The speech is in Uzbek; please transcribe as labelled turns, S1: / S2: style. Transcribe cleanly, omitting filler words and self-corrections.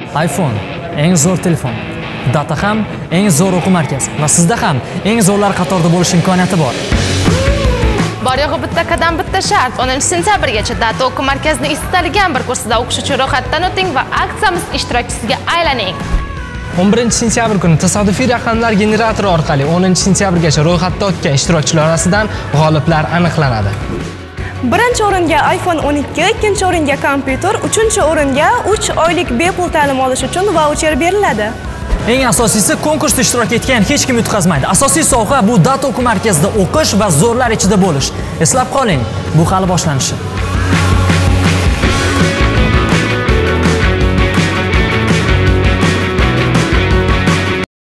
S1: iPhone eng zo'r telefon. Data ham eng zo'r o'quv markazi va sizda ham eng zo'rlar qatorida bo'lish imkoniyati bor.
S2: Bor yo'g'i bitta qadam bitta shart. 10-sentyabrgacha Data o'quv markazining istalgan bir kursida o'qish uchun ro'yxatdan o'ting va aksiyamiz ishtirokchisiga aylaning.
S3: 11-sentyabr kuni tasodifiy raqamlar generatori orqali 10-sentyabrgacha ro'yxatda o'tgan ishtirokchilar orasidan g'oliblar aniqlanadi.
S4: Birinchi o'ringa iPhone 12, ikkinchi o'ringa kompyuter, uchinchi o'ringa 3 oylik bepul ta'lim olish uchun vaucher beriladi.
S1: Eng asosiysi konkursda ishtirok etgan hech kim yutqazmaydi. Asosiy sovg'a bu Data o'quv markazida o'qish va zo'rlar ichida bo'lish. Eslab qoling, bu hali boshlanishi.